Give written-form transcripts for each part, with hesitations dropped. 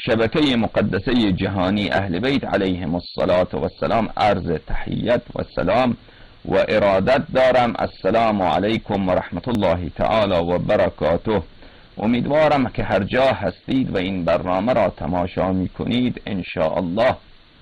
شبکه مقدسه جهانی اهل بیت علیهم الصلاة و السلام عرض تحیت و سلام و ارادت دارم. السلام علیکم و رحمت الله تعالی و برکاته. امیدوارم که هر جا هستید و این برنامه را تماشا می کنید انشاءالله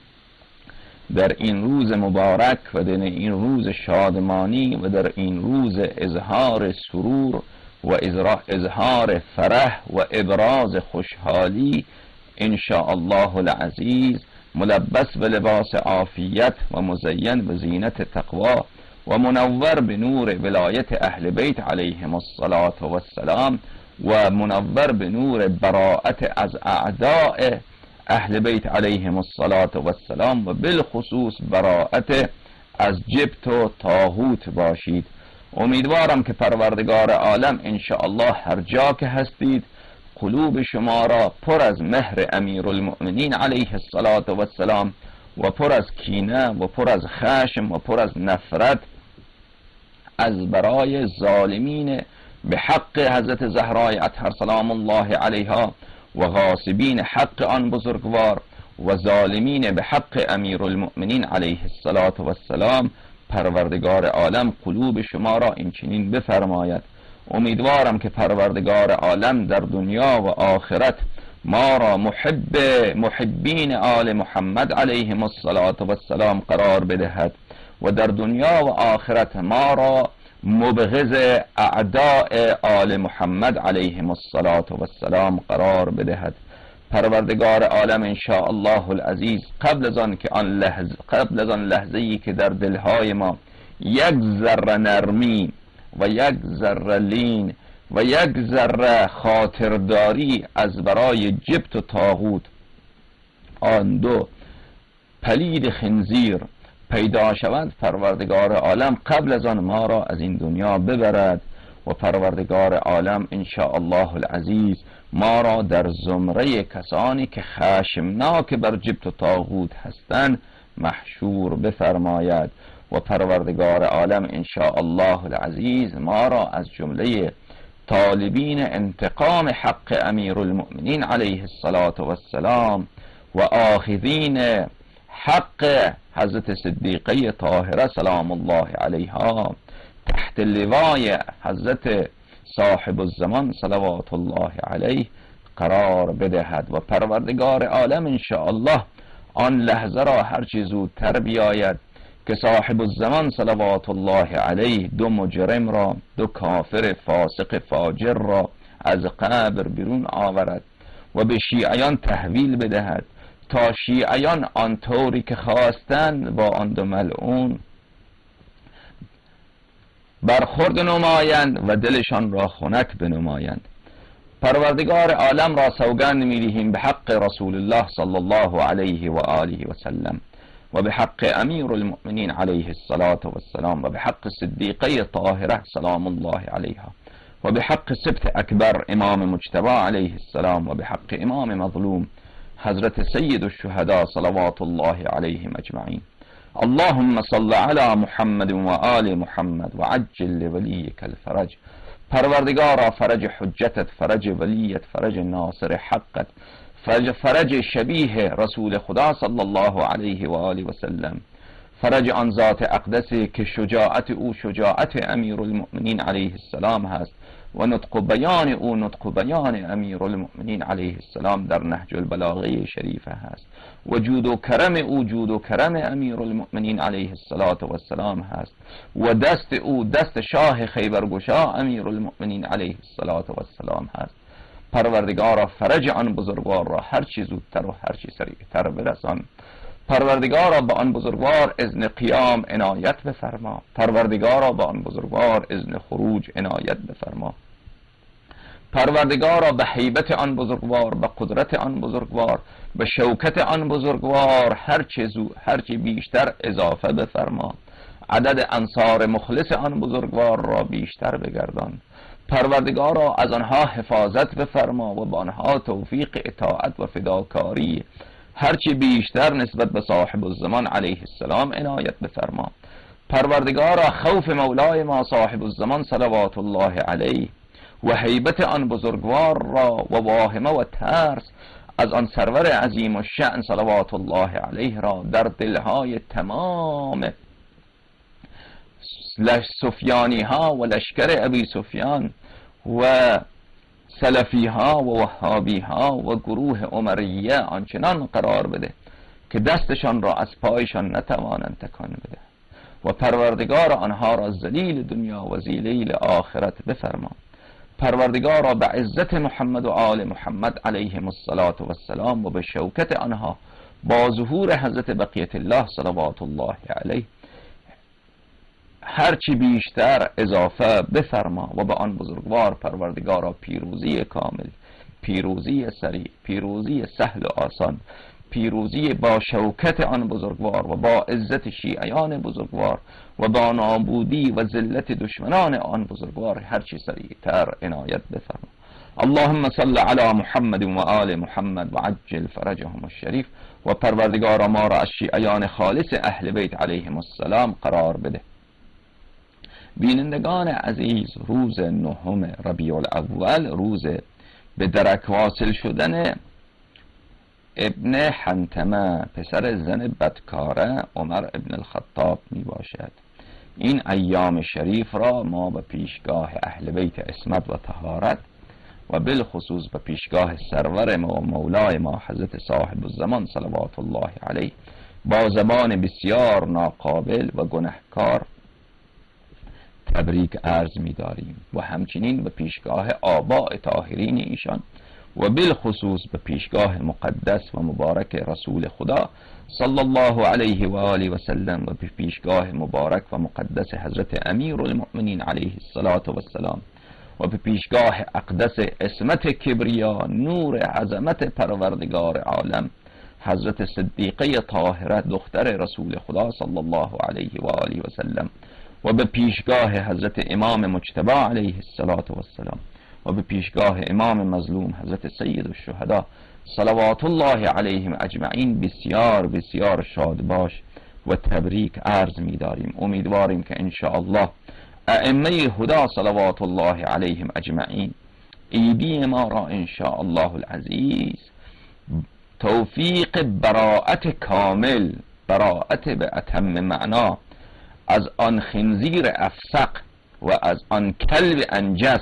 در این روز مبارک و در این روز شادمانی و در این روز اظهار سرور و اظهار فرح و ابراز خوشحالی انشاءالله العزیز، ملبس به لباس عافیت و مزین به زینت تقوا و منور به نور ولایت اهل بیت علیهم الصلاة و السلام و منور به نور براءت از اعداء اهل بیت علیهم الصلاة و السلام و بالخصوص براءت از جبت و طاغوت باشید. امیدوارم که پروردگار عالم انشاءالله هر جا که هستید قلوب شما را پر از مهر امیرالمؤمنین علیه الصلاة و السلام و پر از کینه و پر از خشم و پر از نفرت از برای ظالمین به حق حضرت زهرای اطهر سلام الله علیها و غاصبین حق آن بزرگوار و ظالمین به حق امیرالمؤمنین علیه الصلاة و السلام پروردگار عالم قلوب شما را اینچنین بفرماید. امیدوارم که پروردگار عالم در دنیا و آخرت ما را محبین آل محمد علیهم الصلاة و السلام قرار بدهد و در دنیا و آخرت ما را مبغض اعداء آل محمد علیهم الصلاة و السلام قرار بدهد. پروردگار عالم انشاء الله العزیز قبل از آن لحظه‌ای که در دلهای ما یک ذره نرمی و یک ذره لین و یک ذره خاطرداری از برای جبت و طاغوت آن دو پلید خنزیر پیدا شود، پروردگار عالم قبل از آن ما را از این دنیا ببرد و پروردگار عالم انشاء الله العزیز ما را در زمره کسانی که خشمناک بر جبت و طاغوت هستند محشور بفرماید و پروردگار عالم انشاء الله العزیز ما را از جمله طالبین انتقام حق امیرالمؤمنین علیه الصلاة و السلام و آخذین حق حضرت صدیقه طاهره سلام الله علیها تحت لوای حضرت صاحب الزمان صلوات الله علیه قرار بدهد و پروردگار عالم انشاءالله آن لحظه را هرچی زودتر بیاید که صاحب الزمان صلوات الله علیه دو مجرم را، دو کافر فاسق فاجر را از قبر بیرون آورد و به شیعیان تحویل بدهد تا شیعیان آنطوری که خواستند با آن دو ملعون برخورد نمایند و دلشان را خنک بنمایند. پروردگار عالم را سوگند می‌دهیم به حق رسول الله صلی الله علیه و آله و سلم و به حق امیرالمؤمنین علیه الصلاة و السلام و به حق صدیقه طاهره سلام الله علیها و به حق سبت اکبر امام مجتبی علیه السلام و به حق امام مظلوم حضرت سید الشهداء صلوات الله علیهم اجمعین. اللهم صل علی محمد و آل محمد و عجل لولیک الفرج. پروردگارا فرج حجتت، فرج ولیت، فرج ناصر حقت، فرج شبیه رسول خدا صلی الله علیه و آله و سلم، فرج آن ذات اقدسی که شجاعت او شجاعت امیرالمؤمنین علیه السلام هست و نطق بیان او نطق بیان امیرالمؤمنین علیه السلام در نهج البلاغه شریفه هست و جود و کرم او جود و کرم امیرالمؤمنین علیه السلام هست و دست او دست شاه خیبرگشا امیرالمؤمنین علیه السلام هست. پروردگارا فرج آن بزرگوار را هر چی زودتر و هر چی سریعتر برسان. پروردگارا به آن بزرگوار اذن قیام عنایت بفرما. پروردگارا به آن بزرگوار اذن خروج عنایت بفرما. پروردگارا به هیبت آن بزرگوار، به قدرت آن بزرگوار، به شوکت آن بزرگوار هر چی بیشتر اضافه بفرما. عدد انصار مخلص آن بزرگوار را بیشتر بگردان. پروردگارا از آنها حفاظت بفرما و به آنها توفیق اطاعت و فداکاری هرچی بیشتر نسبت به صاحب الزمان علیه السلام عنایت بفرما. پروردگارا خوف مولای ما صاحب الزمان صلوات الله علیه و هیبت آن بزرگوار را و واهمه و ترس از آن سرور عظیم و شأن صلوات الله علیه را در دلهای تمام سفیانی ها و لشکر ابی سفیان و سلفی ها و وهابی ها و گروه عمریه آنچنان قرار بده که دستشان را از پایشان نتوانند تکان بده و پروردگار آنها را ذلیل دنیا و ذلیل آخرت بفرما. پروردگار را به عزت محمد و آل محمد علیهم السلام و به شوکت آنها با ظهور حضرت بقیت الله صلوات الله علیه هرچی بیشتر اضافه بفرما و به آن بزرگوار پروردگارا پیروزی کامل، پیروزی سریع، پیروزی سهل و آسان، پیروزی با شوکت آن بزرگوار و با عزت شیعیان بزرگوار و با نابودی و ذلت دشمنان آن بزرگوار هرچی سریعتر عنایت بفرما. اللهم صل علی محمد و آل محمد و عجل فرجهم الشریف. و پروردگار ما را از شیعیان خالص اهل بیت علیهم السلام قرار بده. بینندگان عزیز، روز 9 ربیع الاول روز به درک واصل شدن ابن حنتمه پسر زن بدکاره عمر ابن الخطاب می باشد. این ایام شریف را ما به پیشگاه اهل بیت عصمت و طهارت و بالخصوص به پیشگاه سرور ما و مولای ما حضرت صاحب الزمان صلوات الله علیه با زبان بسیار ناقابل و گنهکار تبریک عرض می داریم و همچنین به پیشگاه آباء طاهرین ایشان و بالخصوص به پیشگاه مقدس و مبارک رسول خدا صلی الله علیه و آله و سلم و به پیشگاه مبارک و مقدس حضرت امیر المؤمنین علیه السلام و به پیشگاه اقدس عصمت کبریا نور عظمت پروردگار عالم حضرت صدیقه طاهره دختر رسول خدا صلی الله علیه و آله و سلم و به پیشگاه حضرت امام مجتبی علیه السلام و به پیشگاه امام مظلوم حضرت سید الشهدا صلوات الله علیهم اجمعین بسیار بسیار شاد باش و تبریک عرض می داریم. امیدواریم که انشاءالله ائمه هدا صلوات الله علیهم اجمعین عیدی ما را انشاءالله العزیز توفیق براءت کامل، براءت به اتم معنا از آن خنزیر افسق و از آن کلب انجس،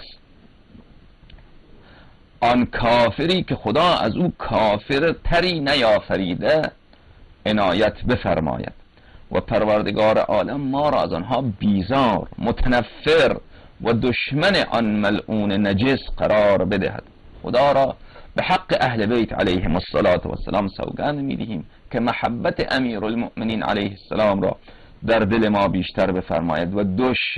آن کافری که خدا از او کافر تری نیافریده عنایت بفرماید و پروردگار عالم ما را از آنها بیزار، متنفر و دشمن آن ملعون نجس قرار بدهد. خدا را به حق اهل بیت علیهم السلام سوگند میدهیم که محبت امیر المؤمنین علیه السلام را در دل ما بیشتر بفرماید و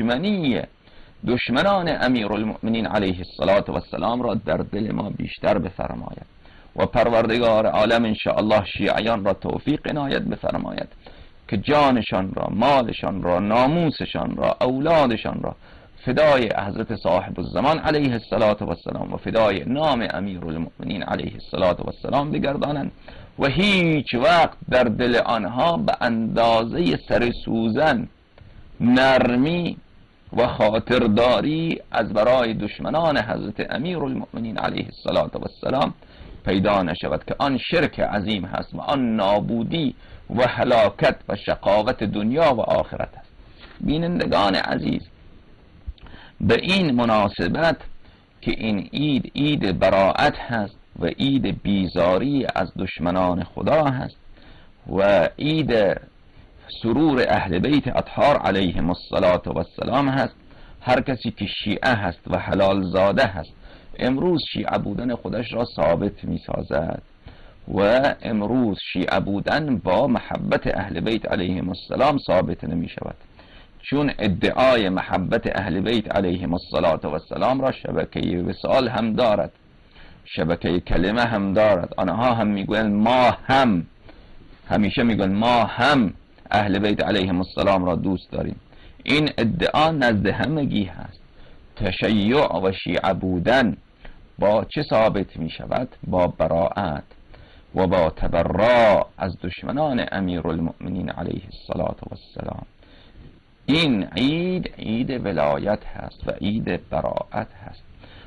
دشمنان امیر المؤمنین علیه السلام را در دل ما بیشتر بفرماید و پروردگار عالم انشاءالله شیعیان را توفیق عنایت بفرماید که جانشان را، مالشان را، ناموسشان را، اولادشان را فدای حضرت صاحب الزمان علیه السلام و فدای نام امیر المؤمنین علیه السلام بگردانند و هیچ وقت در دل آنها به اندازه سر سوزن نرمی و خاطرداری از برای دشمنان حضرت امیر المؤمنین علیه السلام پیدا نشود که آن شرک عظیم هست و آن نابودی و هلاکت و شقاوت دنیا و آخرت است. بینندگان عزیز، به این مناسبت که این عید براءت هست و عید بیزاری از دشمنان خدا هست و عید سرور اهل بیت اطهار علیهم السلام هست، هر کسی که شیعه هست و حلال زاده هست امروز شیعه بودن خودش را ثابت می سازد و امروز شیعه بودن با محبت اهل بیت علیهم السلام ثابت نمی شود، چون ادعای محبت اهل بیت علیهم السلام را شبکه وصال هم دارد، شبکه کلمه هم دارد. آنها هم میگویند ما هم، همیشه میگویند ما هم اهل بیت علیهم السلام را دوست داریم. این ادعا نزد همگی هست. تشیع و شیعه بودن با چه ثابت می شود؟ با براءت و با تبرع از دشمنان امیر المؤمنین علیه السلام. این عید ولایت هست و عید براءت هست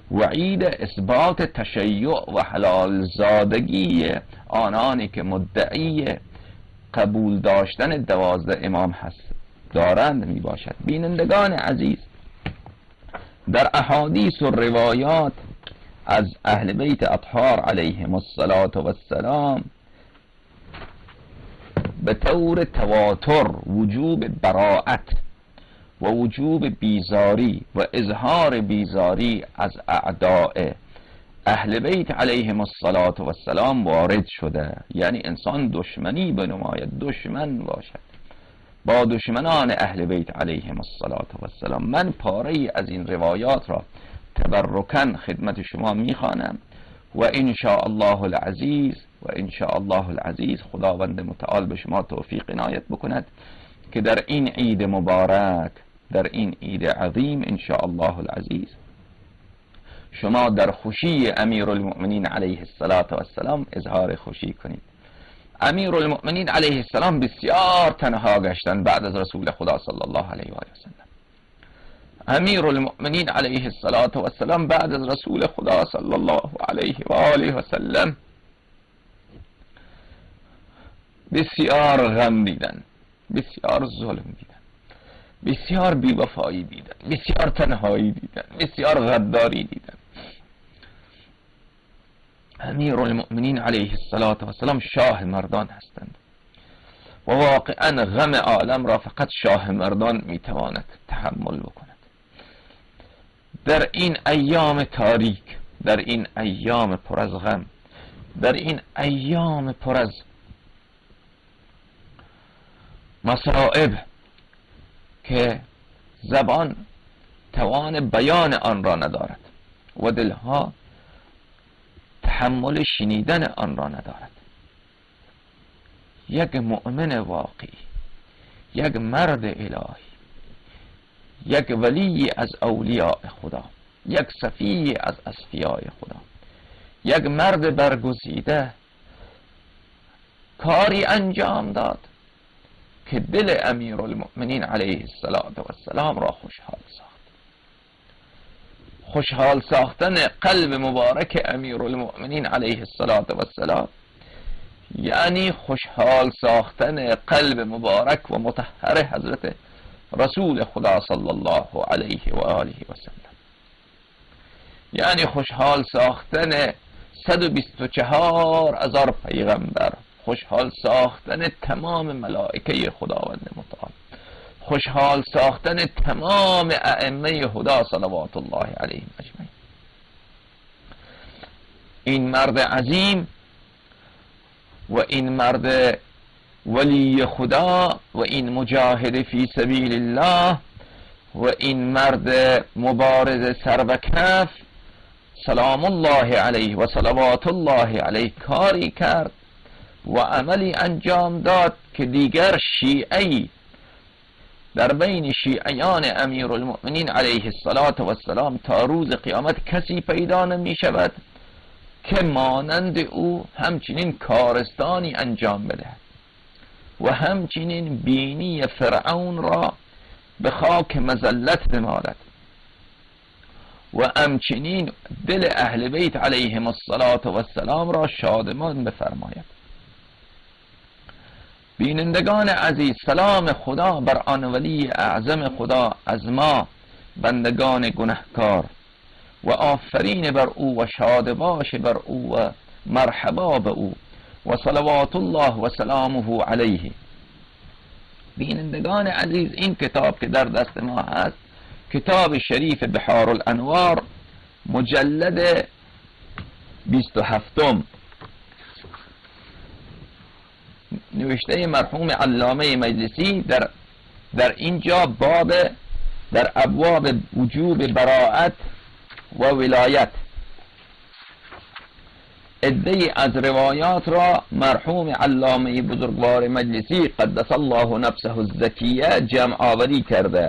وعید اثبات تشیع و حلال زادگی آنانی که مدعی قبول داشتن 12 امام هست دارند می باشد. بینندگان عزیز، در احادیث و روایات از اهل بیت اطهار علیهم السلام به طور تواتر وجوب براءت و وجوب بیزاری و اظهار بیزاری از اعداء اهل بیت علیهم السلام وارد شده. یعنی انسان دشمنی بنماید، دشمن باشد با دشمنان اهل بیت علیهم السلام. من پاره از این روایات را تبرکاً خدمت شما میخوانم و ان شاء الله العزیز خداوند متعال به شما توفیق عنایت بکند که در این عید مبارک، در این عید عظیم ان شاء الله العزیز شما در خوشی امیرالمؤمنین علیه السلام اظهار خوشی کنید. امیرالمؤمنین علیه السلام بسیار تنها گشتند بعد از رسول خدا صلی الله علیه و آله و سلم. امیرالمؤمنین علیه السلام بعد از رسول خدا صلی الله علیه و آله و سلم بسیار غم دیدن، بسیار ظلم دیدن، بسیار بیوفایی دیدن، بسیار تنهایی دیدن، بسیار غداری دیدن. امیرالمؤمنین علیه السلام شاه مردان هستند و واقعا غم عالم را فقط شاه مردان میتواند تحمل بکند. در این ایام تاریک، در این ایام پر از غم، در این ایام پر از مصائب که زبان توان بیان آن را ندارد و دلها تحمل شنیدن آن را ندارد، یک مؤمن واقعی، یک مرد الهی، یک ولی از اولیاء خدا، یک صفی از اصفیاء خدا، یک مرد برگزیده کاری انجام داد که دل امیرالمؤمنین علیه السلام را خوشحال ساخت. خوشحال ساختن قلب مبارک امیرالمؤمنین علیه السلام یعنی خوشحال ساختن قلب مبارک و مطهر حضرت رسول خدا صلی الله علیه و آله و سلم، یعنی خوشحال ساختن 124,000 پیغمبر، خوشحال ساختن تمام ملائکه خداوند متعال، خوشحال ساختن تمام ائمه هدا صلوات الله علیهم اجمعین. این مرد عظیم و این مرد ولی خدا و این مجاهد فی سبیل الله و این مرد مبارز سر و کف سلام الله علیه و صلوات الله علیه کاری کرد و عملی انجام داد که دیگر شیعی در بین شیعیان امیرالمؤمنین علیه السلام تا روز قیامت کسی پیدا نمی شود که مانند او همچنین کارستانی انجام بده و همچنین بینی فرعون را به خاک مذلت بمالد و همچنین دل اهل بیت علیهم السلام را شادمان بفرماید. بینندگان عزیز، سلام خدا بر آن ولی اعظم خدا از ما بندگان گنهکار و آفرین بر او و شاد باش بر او و مرحبا به او و صلوات الله و سلامه علیه. بینندگان عزیز، این کتاب که در دست ما هست کتاب شریف بحار الانوار مجلد 27 نوشته مرحوم علامه مجلسی در اینجا باب در ابواب وجوب براءت و ولایت عده‌ای از روایات را مرحوم علامه بزرگوار مجلسی قدس الله نفسه الزکیه جمع آوری کرده.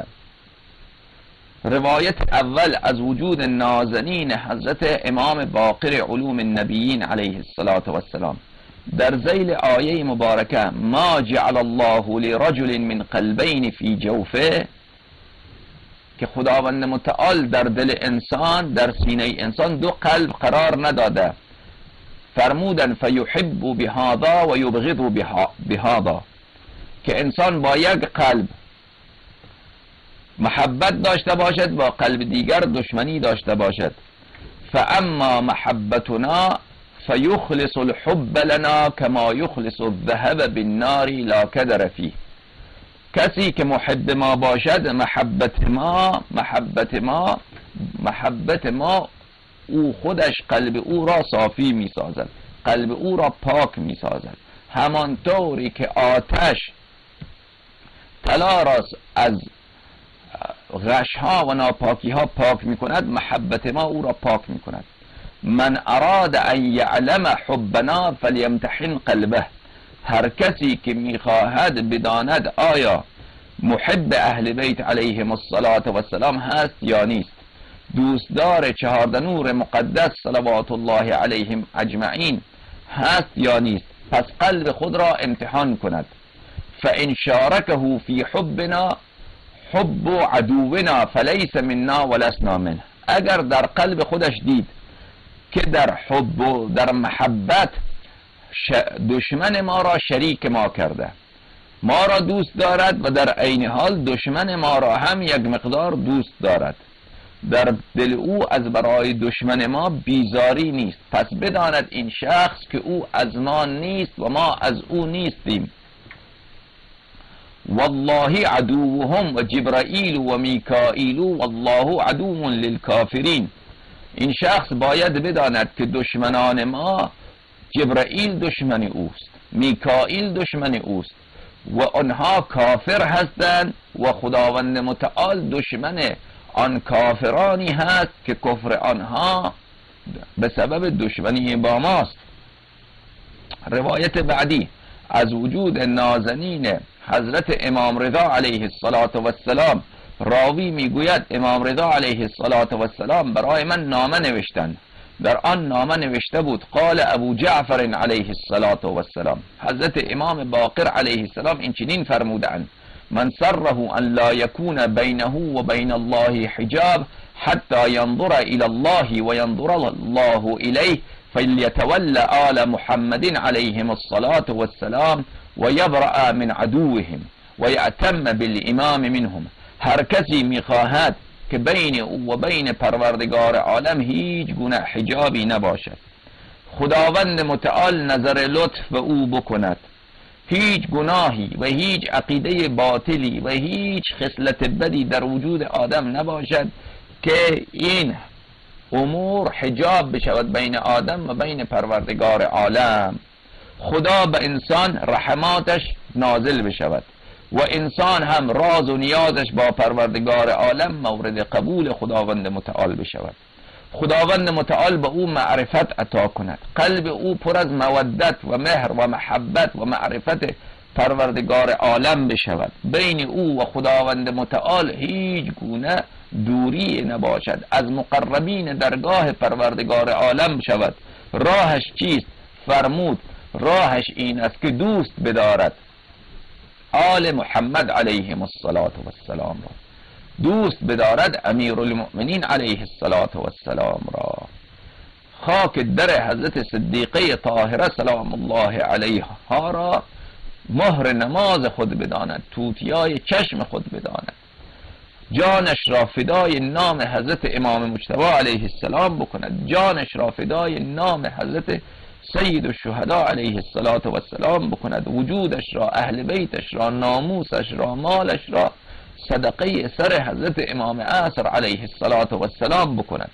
روایت اول از وجود نازنین حضرت امام باقر علوم النبیین علیه السلام در ذیل آیه مبارکه ما جعل الله لرجل من قلبین فی جوفه که خداوند متعال در دل انسان، در سینه انسان دو قلب قرار نداده. فرمودن فیحب بهذا و یبغض بهذا، که انسان با یک قلب محبت داشته باشد، با قلب دیگر دشمنی داشته باشد. فاما محبتنا فیخلص الحب لنا کما یخلص الذهب بالنار لا کدر فیه. کسی که محب ما باشد، محبت ما او خودش قلب او را صافی می سازد، قلب او را پاک می سازد. همانطوری که آتش طلا را از غشها و ناپاکی ها پاک می کند، محبت ما او را پاک می کند. من اراد ان یعلم حبنا فلیمتحن قلبه. هر کسی که می خواهد بداند آیا محب اهل بیت علیهم السلام هست یا نیست، دوستدار 14 نور مقدس صلوات الله علیهم اجمعین هست یا نیست، پس قلب خود را امتحان کند. فان شارکه فی حبنا حب عدونا فلیس منا ولسنا منه. اگر در قلب خودش دید که در حب و در محبت دشمن ما را شریک ما کرده، ما را دوست دارد و در عین حال دشمن ما را هم یک مقدار دوست دارد، در دل او از برای دشمن ما بیزاری نیست، پس بداند این شخص که او از ما نیست و ما از او نیستیم. والله عدوهم و جبرائیل و میکائیل والله عدو للکافرین. این شخص باید بداند که دشمنان ما، جبرائیل دشمن اوست، میکائیل دشمن اوست و آنها کافر هستند و خداوند متعال دشمن آن کافرانی هست که کفر آنها به سبب دشمنی با ماست. روایت بعدی از وجود نازنین حضرت امام رضا علیه السلام، راوی میگوید امام رضا علیه السلام برای من نامه نوشتند، در آن نامه نوشته بود قال ابو جعفر علیه السلام، حضرت امام باقر علیه السلام این چنین فرمودند: من سره ان لا یکون بینه و بین الله حجاب حتی ینظر الى الله و ینظر الله الیه فلیتول آل محمد علیهم السلام و یبرأ من عدوهم و یأتم بالامام منهم. هر کسی میخواهد که بین او و بین پروردگار عالم هیچ گونه حجابی نباشد، خداوند متعال نظر لطف به او بکند، هیچ گناهی و هیچ عقیده باطلی و هیچ خصلت بدی در وجود آدم نباشد که این امور حجاب بشود بین آدم و بین پروردگار عالم. خدا به انسان رحماتش نازل بشود و انسان هم راز و نیازش با پروردگار عالم مورد قبول خداوند متعال بشود. خداوند متعال به او معرفت عطا کند، قلب او پر از مودت و مهر و محبت و معرفت پروردگار عالم بشود، بین او و خداوند متعال هیچ گونه دوری نباشد، از مقربین درگاه پروردگار عالم شود. راهش چیست؟ فرمود راهش این است که دوست بدارد آل محمد علیهم السلام را، دوست بدارد امیر المؤمنین علیه السلام را، خاک در حضرت صدیقه طاهره سلام الله علیها را مهر نماز خود بداند، توتیای چشم خود بداند، جانش را فدای نام حضرت امام مجتبی علیه السلام بکند، جانش را فدای نام حضرت سید الشهدا علیه السلام بکند، وجودش را، اهل بیتش را، ناموسش را، مالش را صدقه سر حضرت امام عصر علیه السلام بکند.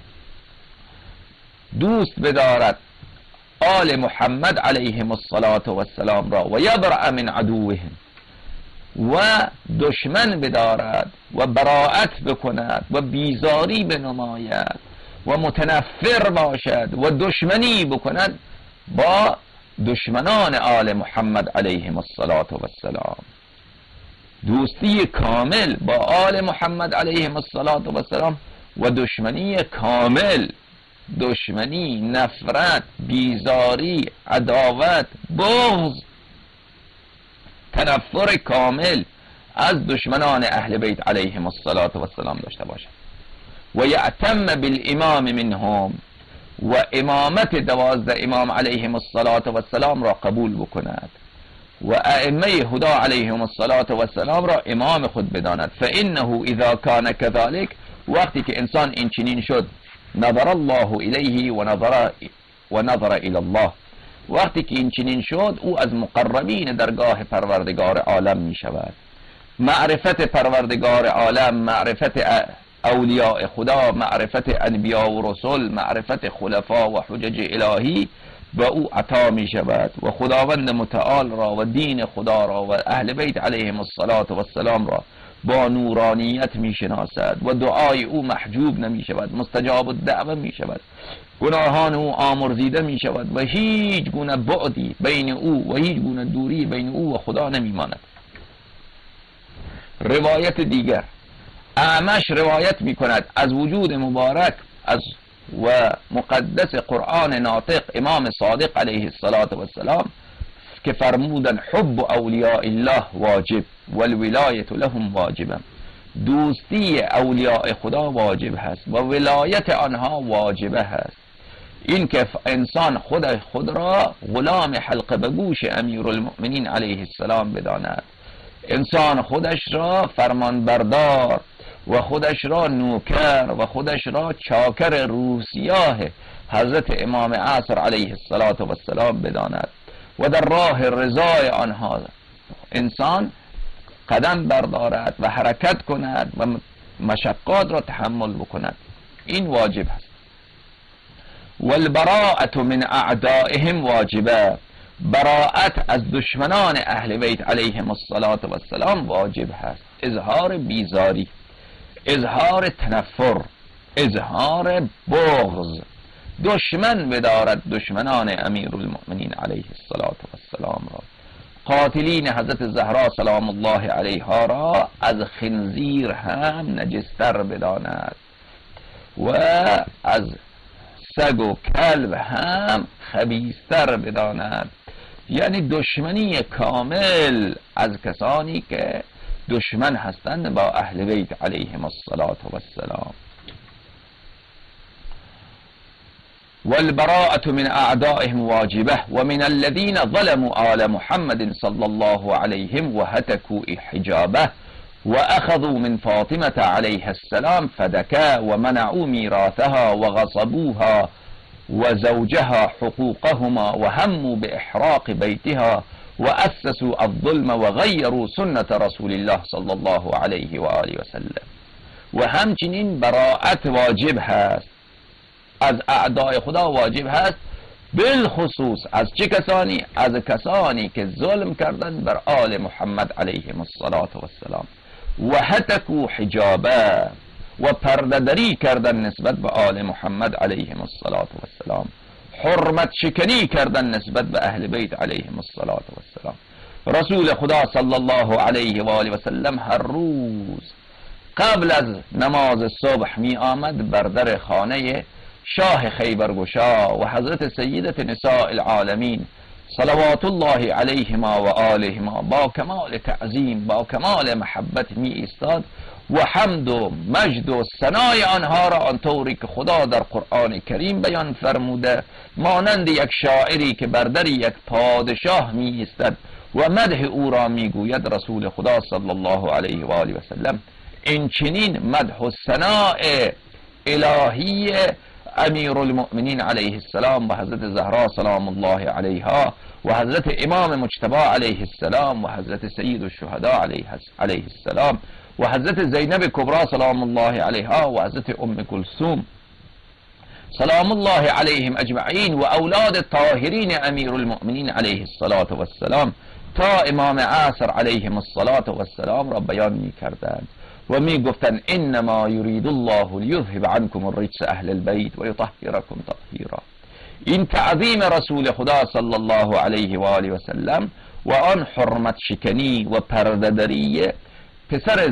دوست بدارد آل محمد علیهم السلام را و یبرأ من عدوهم، و دشمن بدارد و براءت بکند و بیزاری بنماید و متنفر باشد و دشمنی بکند با دشمنان آل محمد علیهم السلام. دوستی کامل با آل محمد علیهم السلام و دشمنی کامل، دشمنی، نفرت، بیزاری، عداوت، بغض، تنفر کامل از دشمنان اهل بیت علیهم السلام داشته باشد و یعتم بالامام منهم و امامت 12 امام علیهم السلام را قبول بکند و ائمه هدا علیهم السلام را امام خود بداند. فانه اذا کان كذلك، وقتی که انسان این چنین شد، نظر الله الیه و نظر الی الله، وقتی که این چنین شد او از مقربین درگاه پروردگار عالم می شود. معرفت پروردگار عالم، معرفت اولیاء خدا، معرفت انبیاء و رسول، معرفت خلفا و حجج الهی و او عطا می شود و خداوند متعال را و دین خدا را و اهل بیت علیهم السلام را با نورانیت می شناسد و دعای او محجوب نمی شود، مستجاب الدعوه می شود، گناهان او آمرزیده می شود و هیچ گونه بعدی بین او و هیچ گونه دوری بین او و خدا نمی ماند. روایت دیگر، اعمش روایت می کند از وجود مبارک از و مقدس قرآن ناطق امام صادق علیه السلام که فرمودن حب اولیاء الله واجب والولایت لهم واجبه، دوستی اولیاء خدا واجب هست و ولایت آنها واجبه هست. این که انسان خود را غلام حلقه به گوش امیرالمؤمنین علیه السلام بداند، انسان خودش را فرمان بردار و خودش را نوکر و خودش را چاکر روسیاه حضرت امام عصر علیه السلام بداند و در راه رضای آنها انسان قدم بردارد و حرکت کند و مشقات را تحمل بکند، این واجب است. والبراءة من اعدائهم واجبه، براءت از دشمنان اهل بیت علیهم السلام واجب هست. اظهار بیزاری، اظهار تنفر، اظهار بغض، دشمن بدارد دشمنان امیرالمؤمنین علیه السلام را. قاتلین حضرت زهرا سلام الله علیها را از خنزیر هم نجستر بداند و از سگ و کلب هم خبیثتر بداند. یعنی دشمنی کامل از کسانی که دشمن هستند با اهل بیت علیهم السلام. والبراءة من اعدائهم واجبه ومن الذين ظلموا آل محمد صلى الله عليهم وهتكوا حجابه واخذوا من فاطمة عليها السلام فدكا ومنعوا ميراثها وغصبوها وزوجها حقوقهما وهموا بإحراق بيتها وأسسوا الظلم وغيروا سنة رسول الله صلى الله عليه وآله وسلم. و همچنین براءت واجب هست، از اعدای خدا واجب هست، بالخصوص از چه کسانی؟ از کسانی که ظلم کردند بر آل محمد علیهم السلام و هتکوا حجابه و پرده‌دری کردن نسبت به آل محمد علیهم السلام، حرمت شکنی کردن نسبت به اهل بیت علیهم السلام. رسول خدا صلی الله علیه و آله و سلم هر روز قبل از نماز صبح می آمد بر در خانه شاه خیبرگشا و حضرت سیدت نساء العالمین صلوات الله علیهما و آلهما با کمال تعظیم، با کمال محبت می ایستاد و حمد و مجد و ثنای آنها را آنطوری که خدا در قرآن کریم بیان فرموده، مانند یک شاعری که بر در یک پادشاه می ایستد و مدح او را می گوید رسول خدا صلی الله علیه و آله و سلم، این چنین مدح و ثناء الهی امیرالمؤمنین علیه السلام و حضرت زهرا سلام الله علیها و حضرت امام مجتبی علیه السلام و حضرت سید الشهداء علیه السلام و حضرت زینب کبرا سلام الله علیها و حضرت ام کلثوم سلام الله علیهم اجمعین و اولاد طاهرین امیرالمؤمنین علیه السلام تا امام عصر علیهم السلام را بیان می کردند و می گفتند انما یرید الله لیذهب عنکم الرجس اهل البیت و یطهرکم تطهیرا. این تعظیم رسول خدا صلی الله علیه و آله و سلم و آن حرمت شکنی و پرده‌دری پسر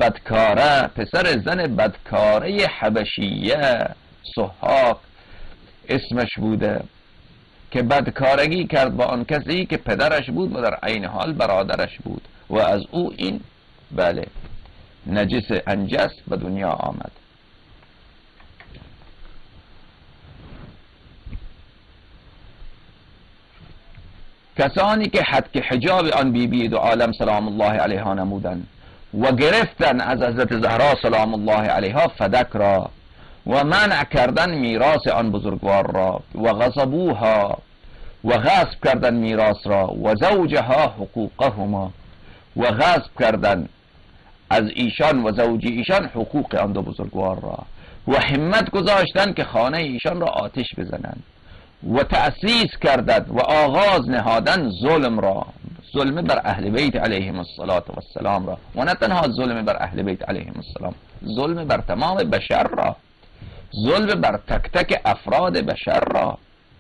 زن بدکاره حبشیه سحاق اسمش بوده که بدکارگی کرد با آن کسی که پدرش بود و در عین حال برادرش بود و از او این بله نجس انجس به دنیا آمد. کسانی که حد که حجاب آن بیبی دو عالم سلام الله علیها نمودند و گرفتن از حضرت زهرا سلام الله علیها فدک را و منع کردن میراث آن بزرگوار را و غصبوها و غصب کردن میراث را و زوجها حقوقهما و غصب کردن از ایشان و زوج ایشان حقوق آن دو بزرگوار را و همت گذاشتن که خانه ایشان را آتش بزنند و تأسیس کردند و آغاز نهادن ظلم را، ظلم بر اهل بیت علیهم السلام را و نه تنها ظلم بر اهل بیت علیهم السلام، ظلم بر تمام بشر را، ظلم بر تک تک افراد بشر را،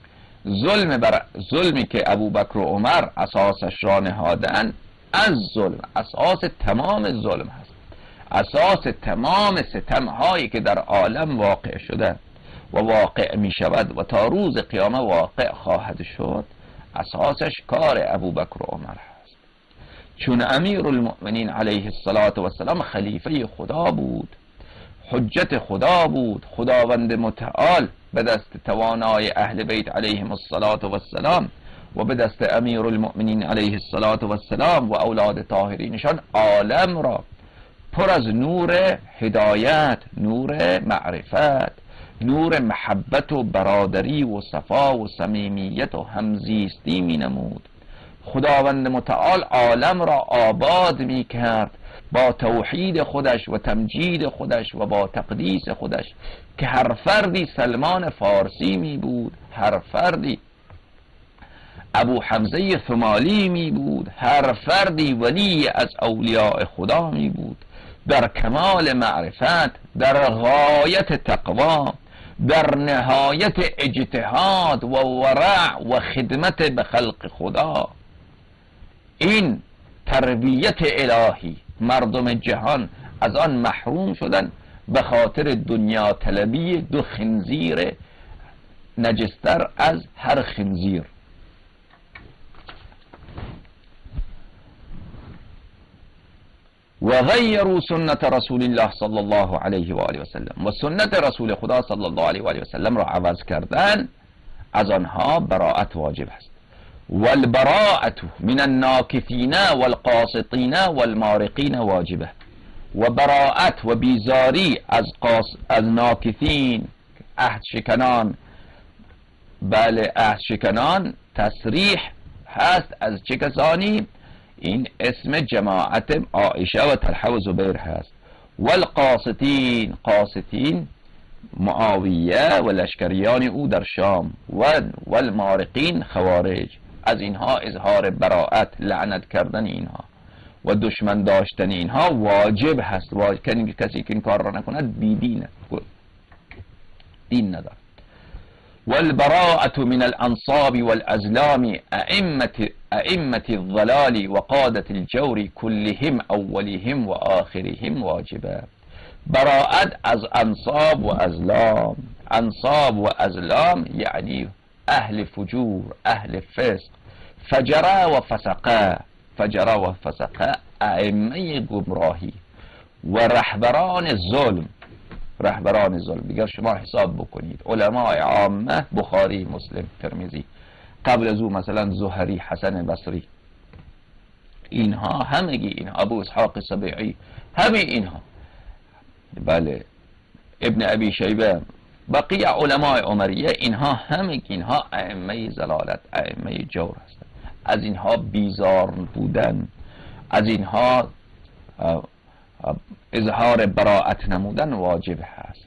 ظلمی که ابوبکر و عمر اساسش را نهادن از ظلم، اساس تمام ظلم هست، اساس تمام ستم هایی که در عالم واقع شده و واقع می شود و تا روز قیامه واقع خواهد شد، اساسش کار ابوبکر و عمر هست. چون امیر المؤمنین علیه السلام خلیفه خدا بود، حجت خدا بود، خداوند متعال به دست توانای اهل بیت علیهم السلام و به دست امیر المؤمنین علیه السلام و اولاد طاهرینشان عالم را پر از نور هدایت، نور معرفت، نور محبت و برادری و صفا و صمیمیت و همزیستی می نمود. خداوند متعال عالم را آباد می کرد با توحید خودش و تمجید خودش و با تقدیس خودش که هر فردی سلمان فارسی می بود، هر فردی ابو حمزه ثمالی می بود، هر فردی ولی از اولیاء خدا می بود، در کمال معرفت، در غایت تقوا، در نهایت اجتهاد و ورع و خدمت به خلق خدا. این تربیت الهی مردم جهان از آن محروم شدن به خاطر دنیا طلبی دو خنزیر نجستر از هر خنزیر. و غیروا سنت رسول الله صلی الله علیه و آله و سلم و سنت رسول خدا صلی الله علیه و آله و سلم را عوض کردن، از آنها براءت واجب است. والبراءة من الناکثین والقاسطین والمارقین واجبه. و براءت و بیزاری از ناکثین، عهد شکنان، بله عهد شکنان تصریح هست از چه کسانی؟ این اسم جماعت عائشه و طلحه و زبیر هست. والقاسطین، قاسطین معاویه و لشکریان او در شام، والمارقین خوارج. از اینها اظهار براءت، لعنت کردن اینها و دشمن داشتن اینها واجب هست. کسی که این کار را نکند بیدینه، دین ندارد. والبراءة من الأنصاب والأزلام أئمة الضلال وقادة الجور كلهم أولهم وآخرهم واجبا. براءت از انصاب و ازلام. انصاب و ازلام یعنی اهل فجور، اهل فسق. فجره و فسقه، فجره و فسقه ائمه گمراهی و رهبران ظلم. رهبران ظلم دیگر شما حساب بکنید، علماء عامه، بخاری، مسلم، ترمذی، قبل از او مثلا زهری، حسن بصری، اینها همگی اینها، ابو اسحاق سبیعی، همه اینها، بله ابن ابی شیبه، بقیه علماء عمریه، اینها همگی اینها ائمه زلالت، ائمه جور هستند. از اینها بیزار بودن، از اینها اظهار براءت نمودن واجب هست.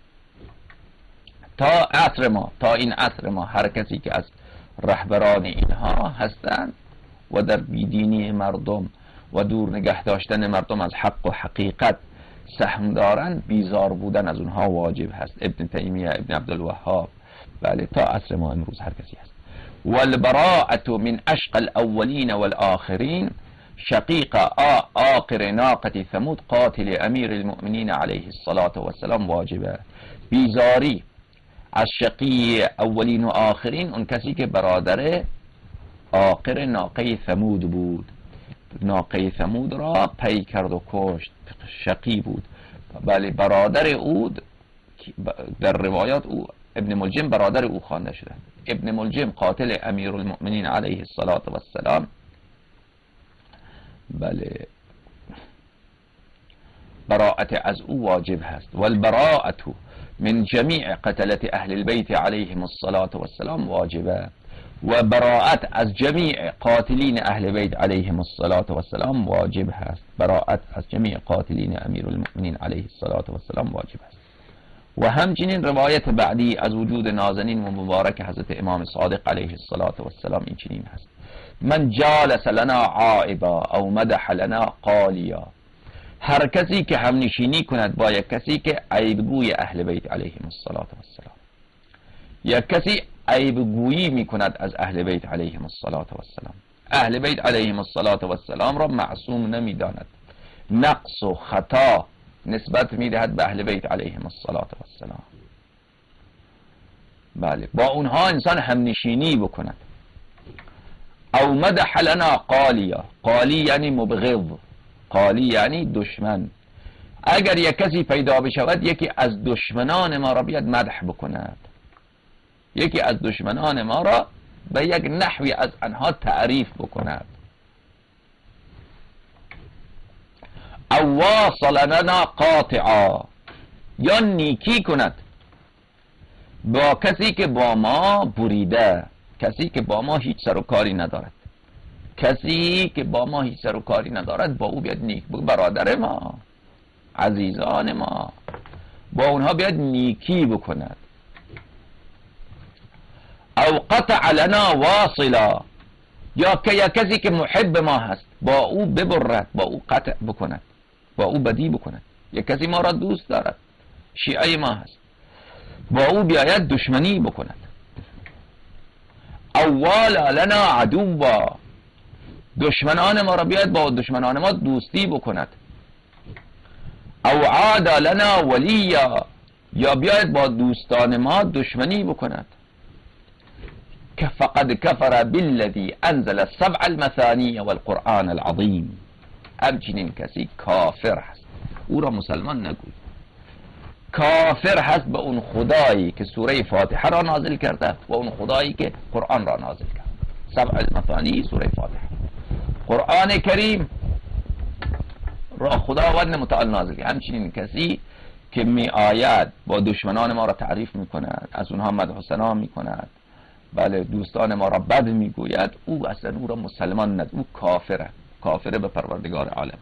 تا عصر ما، تا این عصر ما، هر کسی که از رهبران اینها هستند و در بیدینی مردم و دور نگه داشتن مردم از حق و حقیقت سهم دارند، بیزار بودن از اونها واجب هست. ابن تیمیه، ابن عبدالوهاب، بله تا عصر ما امروز هر کسی هست. والبراءة من اشق الاولین والآخرین شقیق آقر ناقة ثمود قاتل امیر المؤمنین علیه السلام واجبه. بیزاری از شقی اولین و آخرین، اون کسی که برادر آقر ناقه ثمود بود. ناقه ثمود را پی کرد و کشت. شقی بود، بله برادر او در روایات او ابن ملجم برادر او خوانده شده. ابن ملجم قاتل امیرالمؤمنین علیه السلام، بله براءت از او واجب هست. والبراءت من جمیع قتلة اهل البیت علیهم السلام واجبه، و براءت از جمیع قاتلین اهل بیت علیهم السلام واجب هست. براءت از جمیع قاتلین امیرالمؤمنین علیه السلام واجب هست. و همچنین روایت بعدی از وجود نازنین و مبارک حضرت امام صادق علیه السلام این چنین هست: من جالس لنا عائبا او مدح لنا قالیا. هر کسی که همنشینی کند با یک کسی که عیبگوی اهل بیت علیهم السلام، یک کسی عیبگویی می کند از اهل بیت علیهم السلام، اهل بیت علیهم السلام را معصوم نمی داند، نقص و خطا نسبت می دهد به اهل بیت علیهم السلام. بله با اونها انسان همنشینی بکند. او مدح لنا قالیا، قالی یعنی مبغض، قالی یعنی دشمن. اگر یک کسی پیدا بشود یکی از دشمنان ما را بیاد مدح بکند، یکی از دشمنان ما را به یک نحوی از آنها تعریف بکند. او واصل لنا قاطعا، یا نیکی کند با کسی که با ما بریده، کسی که با ما هیچ سر و کاری ندارد، کسی که با ما هیچ سر و کاری ندارد با او بیاد نیک بگو، برادر ما، عزیزان ما، با اونها بیاد نیکی بکند. او قطع لنا واصلا، یا که یا کسی که محب ما هست با او ببرد، با او قطع بکند، با او بدی بکند. یک کسی ما را دوست دارد، شیعه ما هست، با او بیاید دشمنی بکند. او والا لنا عدوا، دشمنان ما را بیاید با دشمنان ما دوستی بکند. او عاد لنا ولیا، یا بیاید با دوستان ما دشمنی بکند. که فقد کفر بالذی انزل السبع المثانی والقرآن العظیم، همچنین کسی کافر هست، او را مسلمان نگوی، کافر هست به اون خدایی که سوره فاتحه را نازل کرده و اون خدایی که قرآن را نازل کرده. سبع المثانی سوره فاتحه، قرآن کریم را خداوند متعال نازل کرده. همچنین کسی که می آید با دشمنان ما را تعریف می کند، از اونها مدح و ثنا می کند، بله دوستان ما را بد می گوید، او اصلا او را مسلمان ند، او کافره، کافره به پروردگار عالم.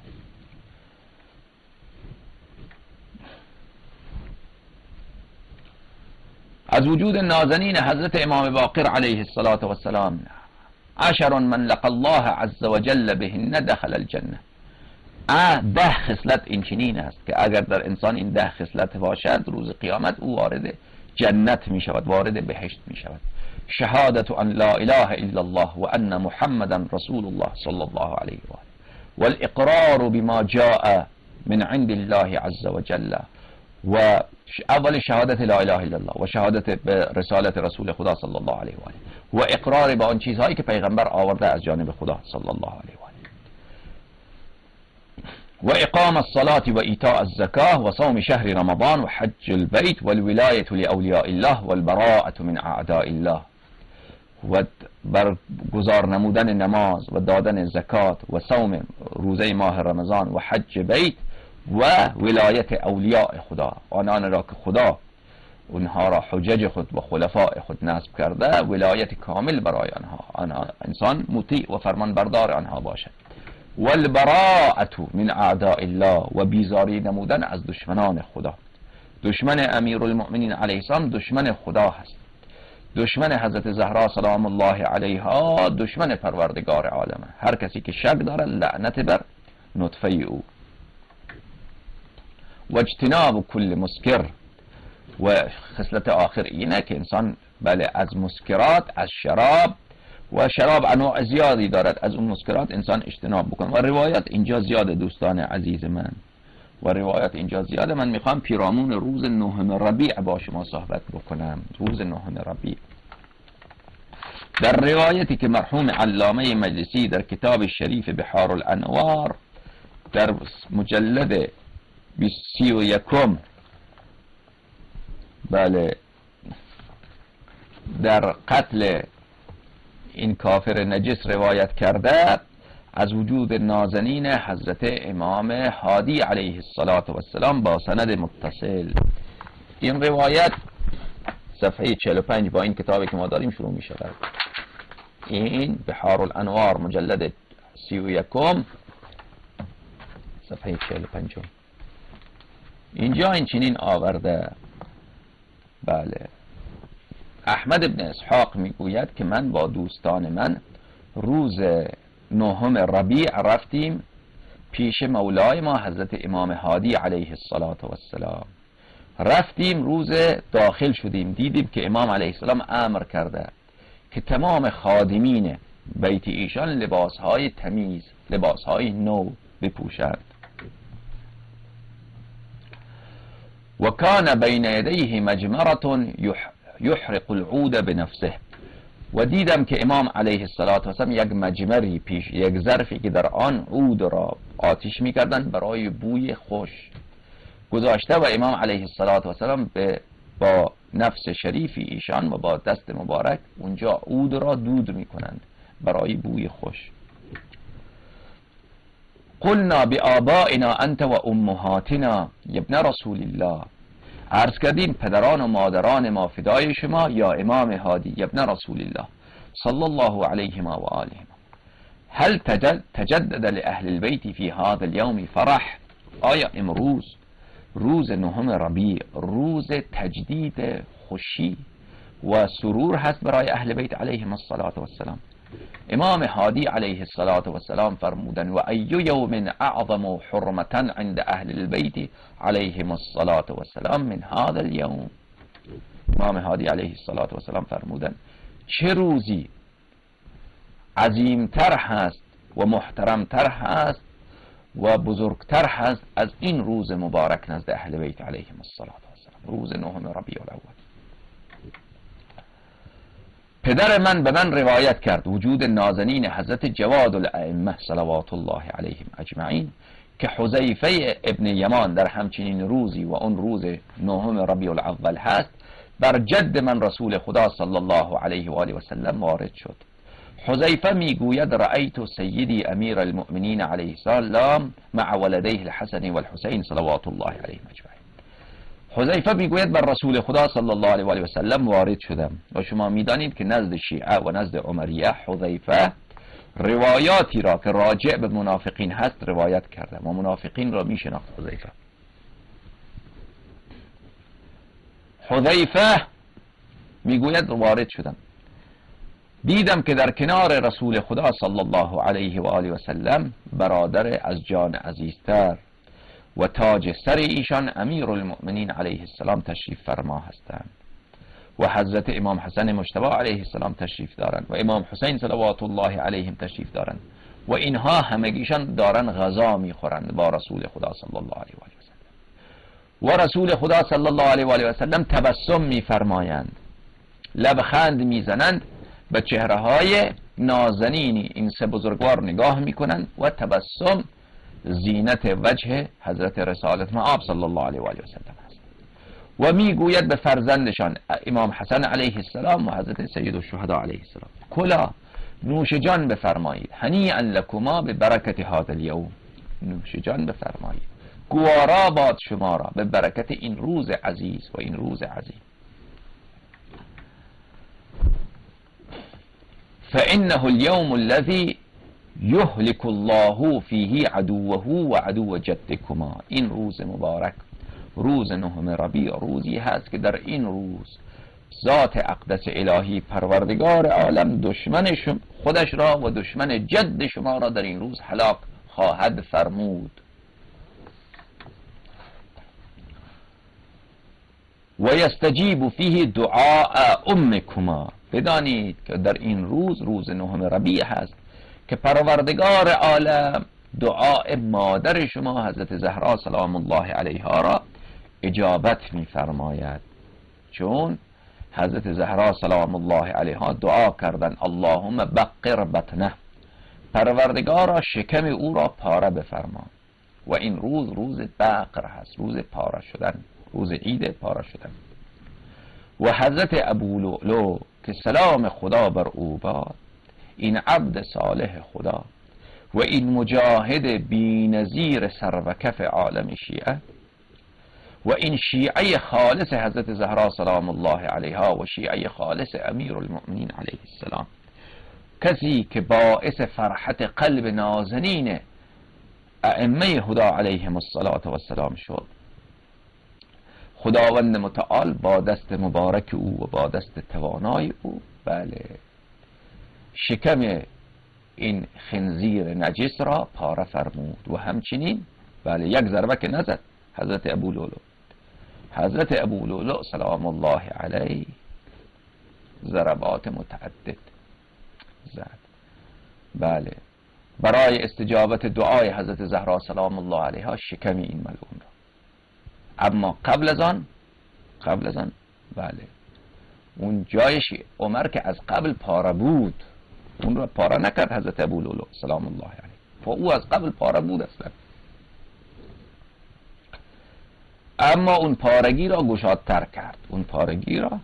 از وجود نازنین حضرت امام باقر علیه السلام: 10 من لقى الله عز وجل بهن دخل الجنه. 10 خصلت این چنین است که اگر در انسان این 10 خصلت باشد، روز قیامت او وارد جنت می شود، وارد بهشت می شود. شهادت ان لا اله الا الله و ان محمدا رسول الله صلی الله علیه و آله، والاقرار بما جاء من عند الله عز وجل، و اول شهادت لا اله الا الله و شهادت به رسالت رسول خدا صلی الله علیه و آله، و اقرار به آن چیزهایی که پیغمبر آورده از جانب خدا صلی الله علیه و آله، و اقام الصلاة و ایتاء الزکاه و صوم شهر رمضان و حج البیت والولایة لاولیاء الله والبراءة من اعداء الله، و برگزار نمودن نماز و دادن زکات و صوم روزه ماه رمضان و حج بیت و ولایت اولیاء خدا، آنان را که خدا اونها را حجج خود و خلفاء خود نصب کرده، ولایت کامل برای آنها انسان مطیع و فرمان بردار آنها باشد. والبراءة من اعداء الله، و بیزاری نمودن از دشمنان خدا. دشمن امیرالمؤمنین علیه السلام دشمن خدا هست، دشمن حضرت زهرا سلام الله علیها دشمن پروردگار عالمه. هر کسی که شک داره لعنت بر نطفه او. و اجتناب کل مسکر، و خصلت آخر اینه که انسان بله از مسکرات، از شراب، و شراب انواع زیادی دارد، از اون مسکرات انسان اجتناب بکنه. و روایت اینجا زیاده دوستان عزیز من، و روایت اینجا زیاده. من میخوام پیرامون روز 9 ربیع با شما صحبت بکنم. روز 9 ربیع در روایتی که مرحوم علامه مجلسی در کتاب شریف بحار الانوار در مجلد 31 بله در قتل این کافر نجس روایت کرده، از وجود نازنین حضرت امام هادی علیه السلام با سند متصل. این روایت صفحه 45 با این کتابی که ما داریم شروع می شود. این بحار الانوار مجلد 31 صفحه 45 اینجا این چنین آورده. بله، احمد بن اسحاق میگوید که من با دوستان من روز 9 ربیع رفتیم پیش مولای ما حضرت امام هادی علیه السلام. رفتیم روز داخل شدیم، دیدیم که امام علیه السلام امر کرده که تمام خادمین بیت ایشان لباسهای تمیز، لباسهای نو بپوشند. و کان بین یدیه مجمره یحرق العود بنفسه. و دیدم که امام علیه السلام یک مجمری پیش، یک ظرفی که در آن عود را آتش میکردند برای بوی خوش گذاشته و امام علیه السلام با نفس شریفی ایشان و با دست مبارک اونجا عود را دود میکنند برای بوی خوش. قلنا بآبائنا انت و امهاتنا ابن رسول الله. عرض کردیم پدران و مادران ما فدای شما یا امام هادی ابن رسول الله صلی الله علیهما و آلهما. هل تجدد لأهل البيت في هذا اليوم فرح؟ آیا امروز روز 9 ربیع روز تجدید خوشی و سرور هست برای اهل بیت علیهم السلام؟ امام هادی علیه السلام فرمودن و ای یوم اعظم حرمة عند اهل البیت علیهم السلام من هذا اليوم. امام هادی علیه السلام فرمودن چه روزی عظیمتر هست و محترمتر هست و بزرگتر هست از این روز مبارک نزد اهل بیت علیهم السلام، روز 9 ربیع الاول. پدر من به من روایت کرد وجود نازنین حضرت جواد الائمه صلوات الله علیهم اجمعین که حذیفه ابن یمان در همچنین روزی و اون روز 9 ربیع الاول هست بر جد من رسول خدا صلی الله علیه و آله و سلم وارد شد. حذیفه میگوید رأیت سیدی امیر المؤمنین علیه السلام مع ولدیه الحسن والحسین صلوات الله علیهم اجمعین. حذیفه میگوید بر رسول خدا صلی الله علیه و آله و سلم وارد شدم و شما میدانید که نزد شیعه و نزد عمریه حذیفه روایاتی را که راجع به منافقین هست روایت کرده و منافقین را میشناخت. حذیفه میگوید وارد شدم دیدم که در کنار رسول خدا صلی الله علیه و آله و سلم برادر از جان عزیزتر و تاج سر ایشان امیر المؤمنین علیه السلام تشریف فرما هستند و حضرت امام حسن مجتبی علیه السلام تشریف دارند و امام حسین صلوات الله علیهم تشریف دارند و اینها همگیشان دارن غذا میخورند با رسول خدا صلی الله علیه و آله و سلم و رسول خدا صلی الله علیه و آله و سلم تبسم میفرمایند، لبخند میزنند، به چهره های نازنینی این سه بزرگوار نگاه میکنند و تبسم زینت وجه حضرت رسالت مآب صلی الله علیه و آله و سلم است. و میگوید به فرزندشان امام حسن علیه السلام و حضرت سید الشهدا علیه السلام کلا نوش جان بفرمایید، هنیئا لکما به برکت هذا الیوم، نوش جان بفرمایید، گوارا باد شما را به برکت این روز عزیز و این روز عظیم. فإنه اليوم الذي يهلك الله فيه عدوه و عدو جدكما. این روز مبارک روز 9 ربیع روزی هست که در این روز ذات اقدس الهی پروردگار عالم دشمن خودش را و دشمن جد شما را در این روز هلاک خواهد فرمود. و یستجیب فیه دعاء امکما. بدانید که در این روز روز 9 ربیع هست که پروردگار عالم دعای مادر شما حضرت زهرا سلام الله علیها را اجابت می فرماید، چون حضرت زهرا سلام الله علیها دعا کردن اللهم بقر بطنه، پروردگارا شکم او را پاره بفرما. و این روز روز بقر هست، روز پاره شدن، روز عید پاره شدن. و حضرت ابو لؤلؤ که سلام خدا بر او باد، این عبد صالح خدا و این مجاهد بی‌نظیر سروکف عالم شیعه و این شیعه خالص حضرت زهرا سلام الله علیها و شیعه خالص امیر المؤمنین علیه السلام، کسی که باعث فرحت قلب نازنین ائمه هدا علیهم السلام شد، خداوند متعال با دست مبارک او و با دست توانای او بله شکم این خنزیر نجس را پاره فرمود. و همچنین بله یک ضربه که نزد حضرت ابو لؤلؤ، حضرت ابو لؤلؤ سلام الله علیه ضربات متعدد زد بله برای استجابت دعای حضرت زهرا سلام الله علیها شکم این ملعون را. اما قبل از آن بله اون جایش عمر که از قبل پاره بود اون را پاره نکرد حضرت ابو لؤلؤ سلام الله علیه، و او از قبل پاره بود اصلا، اما اون پارگی را گشادتر کرد. اون پارگی را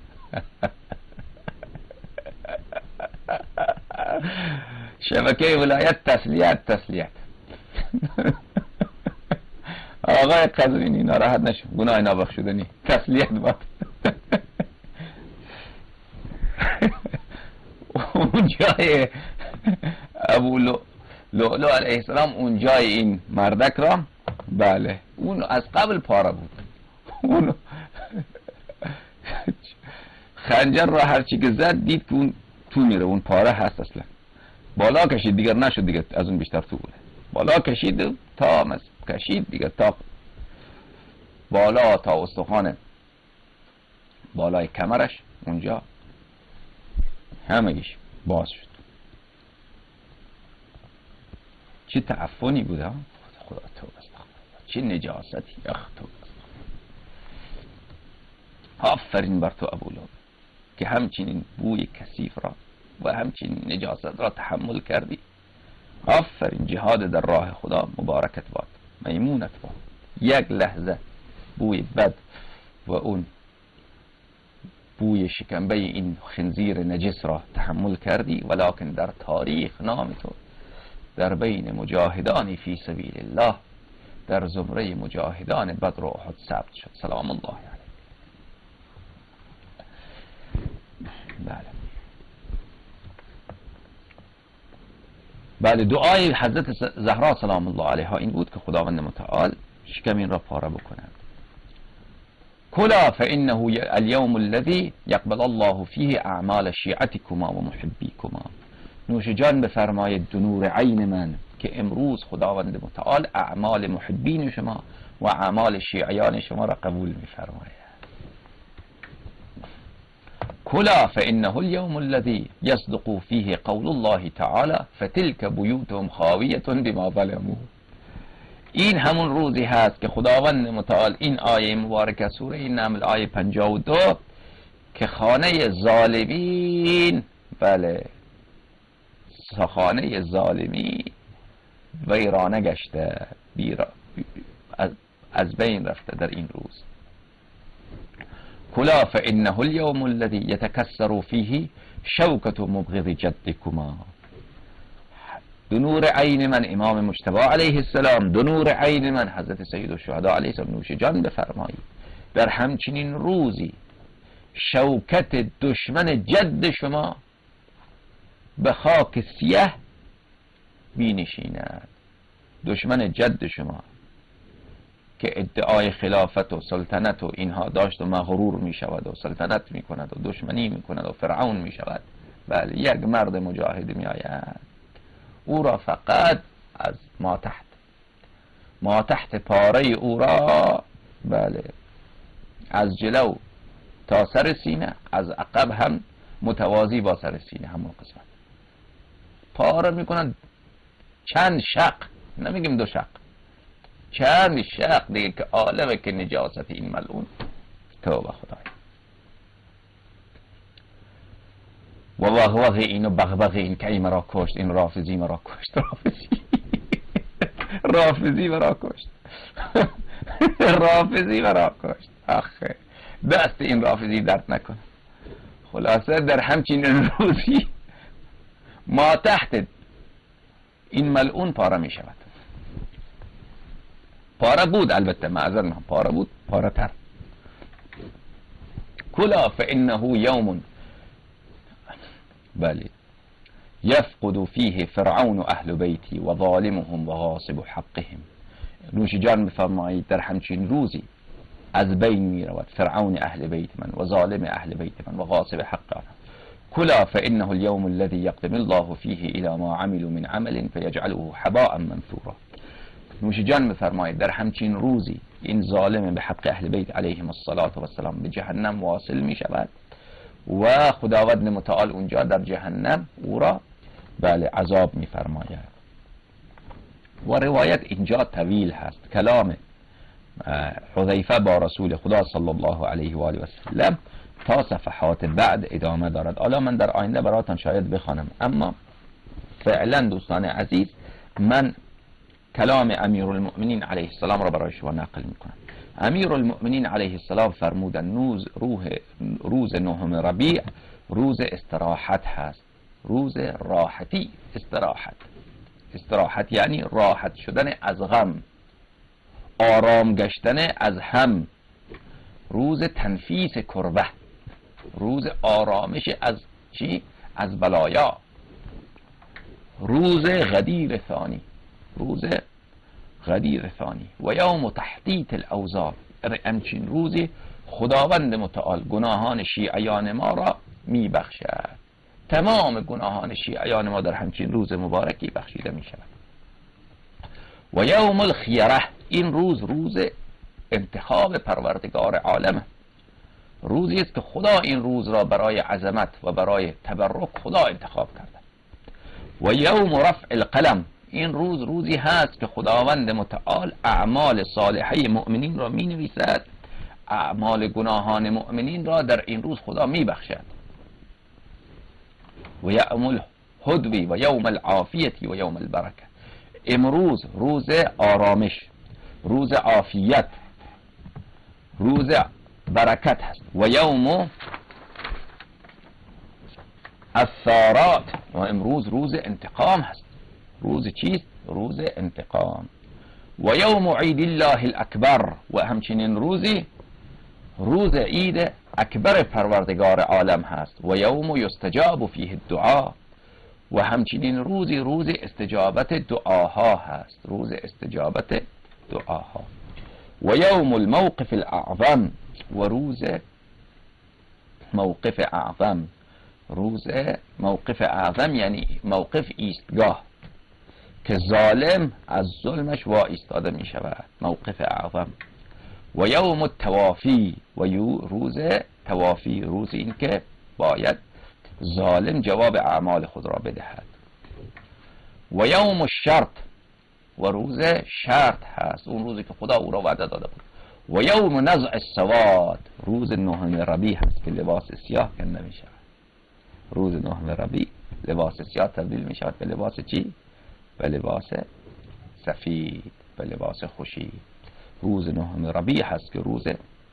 شبکه ولایت تسلیت آقای قزوینی ناراحت نشو، گناه نابخشودنی، تسلیت باد. اون جای ابو لؤلؤ علیه السلام، اون جای این مردک را بله اون از قبل پاره بود، اون خنجر را هرچی که زد دید که اون تو میره، اون پاره هست اصلا. بالا کشید دیگر نشد دیگر، از اون بیشتر تو بوده. بالا کشید تا کشید دیگر تا بالا، تا استخوان بالای کمرش اونجا همگیش باز شد. چه تعفنی بود ها، خدا توبه استغفر، چه نجاستی، اخ توبه. آفرین بر تو ابو لؤلؤ که همچنین بوی کثیف را و همچنین نجاست را تحمل کردی. آفرین، جهاد در راه خدا مبارکت باد، میمونت باد. یک لحظه بوی بد و اون بوی شکنبه این خنزیر نجس را تحمل کردی، ولکن در تاریخ نام تو در بین مجاهدان فی سبیل الله در زمره مجاهدان بدر و احد ثبت شد سلام الله علیه. بله دعای حضرت زهرا سلام الله علیها این بود که خداوند متعال شکم این را پاره بکند. کلا فانه اليوم الذي يقبل الله فيه اعمال شیعتكما و محبیکما. نوش جان بفرمایید دو نور عین من که امروز خداوند متعال اعمال محبین شما و اعمال شیعیان شما را قبول می‌فرماید. کلا فانه اليوم الذي يصدق فيه قول الله تعالى فتلك بيوتهم خاویة بما ظلموا. این همون روزی هست که خداوند متعال این آیه مبارکه سوره نمل آیه 52 که خانه ظالمین بله خانه ظالمین ویرانه گشته، از بین رفته در این روز. کلا فانه اليوم الذي يتكسر فيه شوكة مبغض جدكما. دو نور عین من امام مجتبی علیه السلام، دو نور عین من حضرت سید الشهدا علیه السلام، نوش جان بفرمایید در همچنین روزی شوکت دشمن جد شما به خاک سیه می نشیند. دشمن جد شما که ادعای خلافت و سلطنت و اینها داشت و مغرور می شود و سلطنت می کند و دشمنی می کند و فرعون می شود. بله یک مرد مجاهد می آید، او را فقط از ما تحت پاره او را بله از جلو تا سر سینه، از عقب هم متوازی با سر سینه همون قسمت پاره می کنند. چند شق، نمیگیم دو شق، چند شق دیگه که عالمه که نجاست این ملعون. توبه خدای. و وق این و بغبغ این که ای مرا کشت، این رافضی مرا کشت، رافضی مرا کشت رافضی مرا کشت. آخه دست این رافضی درد نکنه. خلاصه در همچین روزی ما تحت این ملعون پاره می شود. پاره بود، البته معذر نه، پاره بود، پاره تر. کلا فانه یوم، بله، یفقد فیه فرعون اهل بیتی و ظالمهم و غاصب حقهم. نوش جان میفرمایید در همچین روزی از بین می رود فرعون اهل بیت من و ظالم اهل بیت من و غاصب حق آنها. کلا فانه اليوم الذي يقدم الله فيه الى ما عملوا من عمل فيجعله حباء منثورا. نوش جان میفرمایید در همچین روزی این ظالم به حق اهل بیت علیهم السلام به جهنم واصل می شود و خداوند متعال اونجا در جهنم او را بله عذاب می فرماید. و روایت اینجا طویل هست، کلام حذیفه با رسول خدا صلی الله علیه و آله و سلم تا صفحات بعد ادامه دارد. حالا من در آینده براتون شاید بخوانم، اما فعلا دوستان عزیز من کلام امیرالمؤمنین علیه السلام را برای شما نقل میکنم. امیرالمؤمنین علیه السلام فرمودن روز نهم ربیع روز استراحت هست، روز راحتی، استراحت یعنی راحت شدن از غم، آرام گشتن از هم، روز تنفیس کربه، روز آرامش از چی؟ از بلایا، روز غدیر ثانی، روز غدیر ثانی. و یوم تحطیت الاوزار، همچین روزی خداوند متعال گناهان شیعیان ما را می بخشد. تمام گناهان شیعیان ما در همچین روز مبارکی بخشیده می شود. و یوم الخیره، این روز انتخاب پروردگار عالم، روزی است که خدا این روز را برای عظمت و برای تبرک خدا انتخاب کرده. و یوم رفع القلم، این روزی هست که خداوند متعال اعمال صالحه مؤمنین را می نویسد، اعمال گناهان مؤمنین را در این روز خدا می بخشد. و یوم الهدوی و یوم العافیتی و یوم البرکه، امروز روز آرامش، روز عافیت، روز برکت هست. و یوم الثارات، و امروز روز انتقام هست. روز چیست؟ روز انتقام. و یوم عید الله الاکبر، و همچنین روز عید اکبر پروردگار عالم هست. و یوم یستجاب فیه الدعا، و همچنین روز استجابت دعاها هست، روز استجابت دعاها. و یوم الموقف الاعظم، و روز موقف اعظم، روز موقف اعظم یعنی موقف ایستگاه که ظالم از ظلمش وا ایستاده می شود، موقف اعظم. و یوم التوافی، و روز توافی، روز این که باید ظالم جواب اعمال خود را بدهد. و یوم الشرط، و روز شرط هست، اون روزی که خدا او را وعده داده بود. و یوم نزع السواد، روز نهم ربیع هست که لباس سیاه کنده می شود. روز نهم ربیع لباس سیاه تبدیل می شود به لباس چی؟ به لباس سفید، به لباس خوشی. روز نهم ربیع هست که روز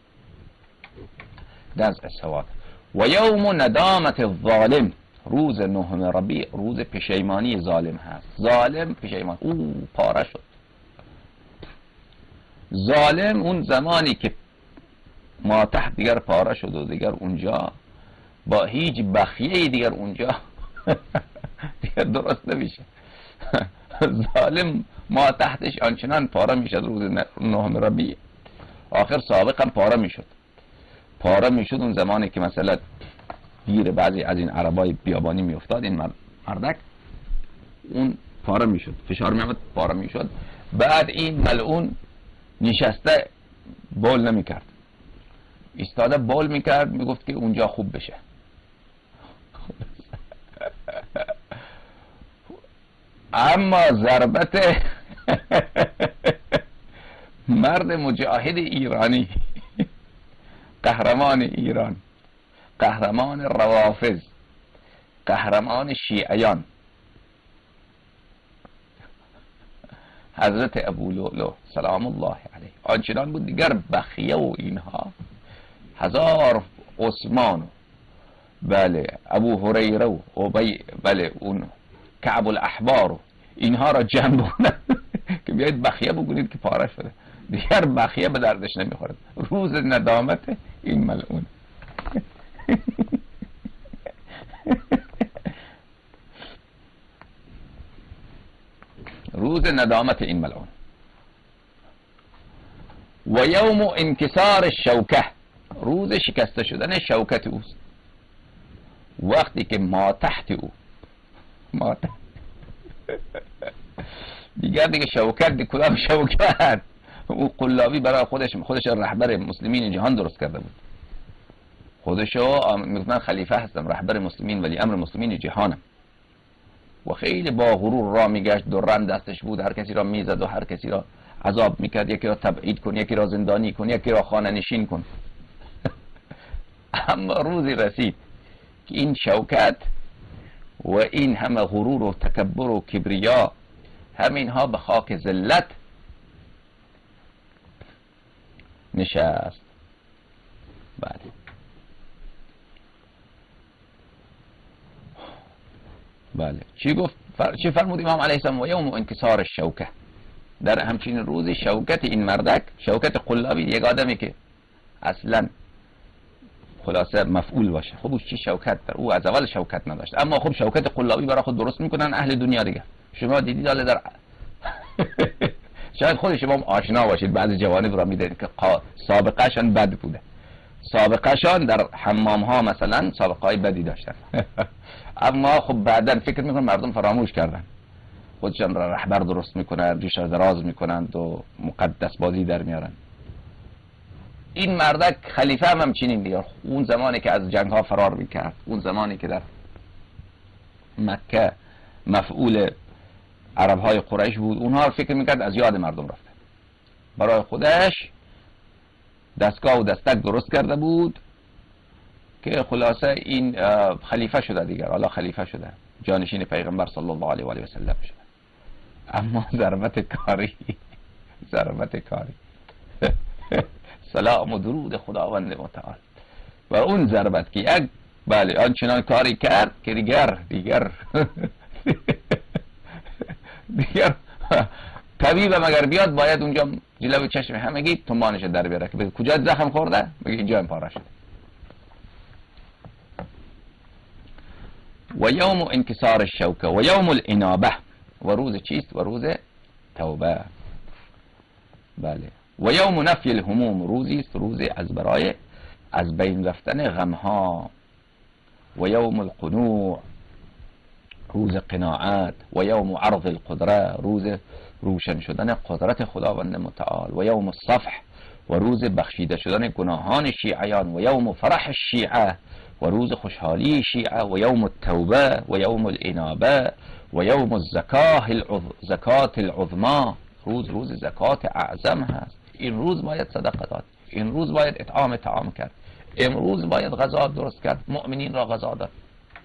نزع السواد. و یوم ندامت الظالم، روز نهم ربیع روز پشیمانی ظالم هست. ظالم پشیمان، او پاره شد. ظالم اون زمانی که ما تحت دیگر پاره شد و دیگر اونجا با هیچ بخیه دیگر اونجا دیگر درست نمیشه. ظالم ما تحتش آنچنان پاره میشد روز نهم ربیع. آخر سابقا پاره میشد اون زمانی که مثلا گیر بعضی از این عربای بیابانی میافتاد، این مردک اون پاره میشد، فشار میامد پاره میشد. بعد این ملعون نشسته بول نمیکرد، ایستاده بول میکرد، میگفت که اونجا خوب بشه. اما ضربت مرد مجاهد ایرانی، قهرمان ایران، قهرمان روافض، قهرمان شیعیان حضرت ابو لؤلؤ سلام الله علیه آنچنان بود دیگر بخیه و اینها 1000 عثمان بله ابو هریره و بله اون کعب الاحبار اینها را جمع کنند که بیایید بخیه بگونید که پاره شده. دیگر بخیه به دردش نمیخورد. روز ندامت این ملعون. روز ندامت این ملعون. و یوم انکسار الشوکه، روز شکسته شدن شوکت اوست. وقتی که ما تحت او دیگه شوکت کدام شوکت؟ او قلابی برای خودش رهبر مسلمین جهان درست کرده بود. خودشو میگفتن خلیفه هستم، رهبر مسلمین، ولی امر مسلمین جهانم. و خیلی با غرور را میگشت، درن دستش بود، هر کسی را میزد و هر کسی را عذاب میکرد، یکی را تبعید کن، یکی را زندانی کن، یکی را خانه نشین کن. اما روزی رسید که این شوکت و این همه غرور و تکبر و کبریا، همینها به خاک ذلت نشست. بله بله چی گفت؟ چی فرمود امام علیه السلام؟ و یوم انکسار الشوکه، در همچین روزی شوکت این مردک، شوکت قلابی، یک آدمی که اصلا خلاصه مفعول باشه، خب چی شوکت در او از اول شوکت نداشت، اما خب شوکت قلابی برای خود درست میکنن اهل دنیا دیگه. شما دیدید حالا در شاید خود شما آشنا باشید، بعضی جوانب را میدید که سابقه شان بد بوده، سابقه شان در حمام ها مثلا سابقه های بدی داشتن. اما خب بعدا فکر میکنن مردم فراموش کردن، خودشان را رهبر درست میکنن، ریش را دراز میکنند و مقدس بازی در میارن. این مردک خلیفه هم همچنین دیگر، اون زمانی که از جنگ ها فرار میکرد، اون زمانی که در مکه مفعول عرب های قریش بود، اونها فکر میکرد از یاد مردم رفته، برای خودش دستگاه و دستک درست کرده بود که خلاصه این خلیفه شده دیگر، حالا خلیفه شده، جانشین پیغمبر صلی الله علیه و آله و سلم شده. اما ضربت کاری سلام و درود خداوند متعال و اون ضربت که یک بله آنچنان کاری کرد که دیگر طبیب مگر بیاد باید اونجا جلوی چشم همگی تومانش در بیاره که بگه کجا زخم خورده، بگه اینجا این پاره شده. و یوم انکسار الشوکه و یوم الانابه، و روز چیست؟ و روز توبه. بله. و یوم نفی الهموم، روزی است روز از بین رفتن غمها. و یوم القنوع، روز قناعت. و یوم عرض القدره، روز روشن شدن قدرت خداوند متعال. و یوم الصفح، و روز بخشیده شدن گناهان شیعیان. و یوم فرح الشیعه، و روز خوشحالی شیعه. و یوم التوبه و یوم الانابه و یوم زکات العظما، روز زکات اعظم هست. این روز باید صدقه داد، این روز باید اطعام طعام کرد، امروز باید غذا درست کرد، مؤمنین را غذا داد.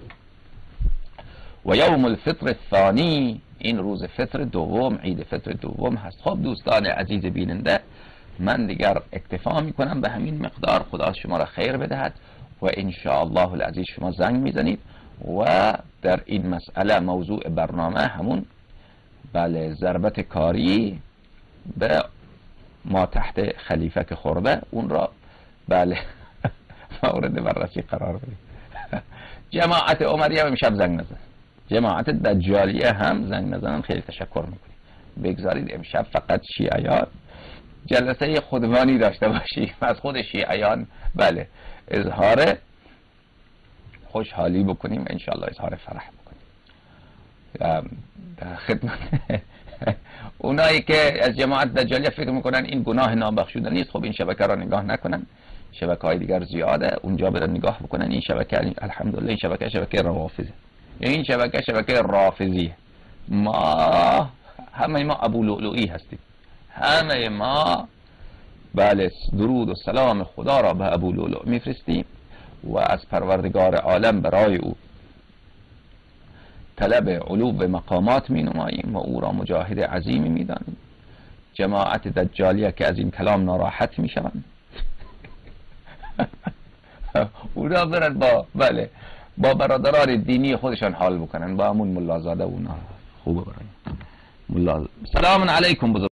و یوم الفطر الثانی، این روز فطر دوم، عید فطر دوم هست. خب دوستان عزیز بیننده، من دیگر اکتفا میکنم به همین مقدار. خدا شما را خیر بدهد و ان شاء الله العزیز شما زنگ میزنید و در این مسئله موضوع برنامه همون بله ضربت کاری به ما تحت خلیفه که خورده، اون را بله مورد بررسی قرار بدید. جماعت عمریه هم امشب زنگ نزن، جماعت دجالیه هم زنگ نزنن، خیلی تشکر میکنیم. بگذارید امشب فقط شیعیان جلسه خودمانی داشته باشیم، از خود شیعیان بله اظهار خوشحالی بکنیم، انشاءالله اظهار فرح بکنیم. در خدمت اونایی که از جماعت دجالیه فکر میکنن این گناه نابخشوده نیست، خب این شبکه را نگاه نکنن، شبکه های دیگر زیاده، اونجا برن نگاه بکنن. این شبکه الحمدلله این شبکه روافضه، این شبکه رافضیه. ما همه ما ابو لؤلؤی هستیم، همه ما بله درود و سلام خدا را به ابو لؤلؤ میفرستیم و از پروردگار عالم برای او طلب علو به مقامات می نماییم و او را مجاهد عظیمی می دانیم. جماعت دجالیه که از این کلام ناراحت می شوند او را برن با برادران دینی خودشان حال بکنن، با همون ملازاده و خوبه برای سلام علیکم بزرگ